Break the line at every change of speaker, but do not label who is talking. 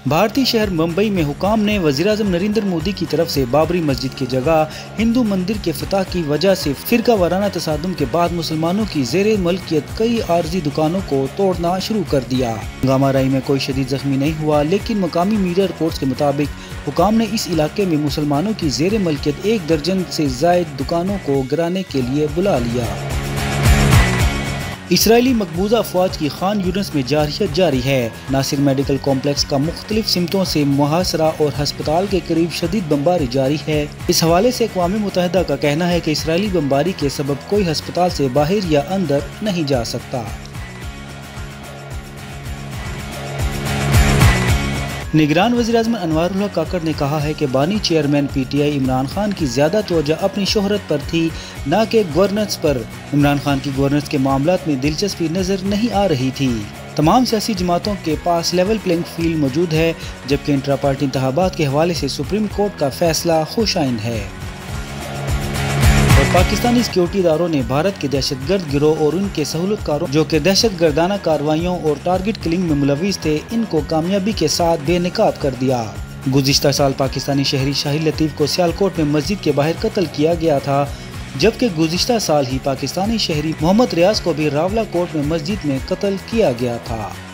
بھارتی شہر ممبئی میں حکام نے وزیراعظم نریندر مودی کی طرف سے بابری مسجد کی جگہ ہندو مندر کے افتتاح کی وجہ سے فرقہ وارانہ تصادم کے بعد مسلمانوں کی زیر ملکیت کئی عارضی دکانوں کو توڑنا شروع کر دیا۔ ہنگامہ آرائی میں کوئی شدید زخمی نہیں ہوا، لیکن مقامی میڈیا رپورٹس کے مطابق حکام نے اس علاقے میں مسلمانوں کی زیر ملکیت 1 درجن سے زائد دکانوں کو گرانے کے لیے بلا لیا۔ اسرائیلی مقبوضہ افواج کی خان یونس میں جارحیت جاری ہے۔ ناصر میڈیکل کمپلیکس کا مختلف سمتوں سے محاصرہ اور ہسپتال کے قریب شدید بمباری جاری ہے۔ اس حوالے سے اقوام متحدہ کا کہنا ہے کہ اسرائیلی بمباری کے سبب کوئی ہسپتال سے باہر یا اندر نہیں جا سکتا۔ نگران وزیراعظم انوار الحق کاکڑ نے کہا ہے کہ بانی chairman P T I Imran Khan کی زیادہ توجہ اپنی شہرت پر تھی، نہ کہ گورننس پر۔ عمران خان کی گورننس کے معاملات میں دلچسپی نظر نہیں آ رہی تھی۔ تمام سیاسی جماعتوں کے پاس لیول پلینگ فیلڈ موجود ہے، جبکہ انٹرا پارٹی انتخابات کے حوالے سے سپریم کورٹ کا فیصلہ خوش آئند ہے۔ اور پاکستانی سیکیورٹی اداروں نے بھارت کے دہشت گرد گروہ اور ان کے سہولت کاروں جو کہ دہشت گردانہ کارروائیوں اور ٹارگٹ کلنگ میں ملوث تھے، ان کو کامیابی کے ساتھ بے نقاب کر دیا۔ گزشتہ سال پاکستانی شہری شاہد لطیف کو سیالکوٹ میں مسجد کے باہر قتل کیا گیا تھا، جبکہ گزشتہ سال ہی پاکستانی شہری محمد ریاض کو بھی راولا کوٹ میں مسجد میں قتل کیا گیا تھا۔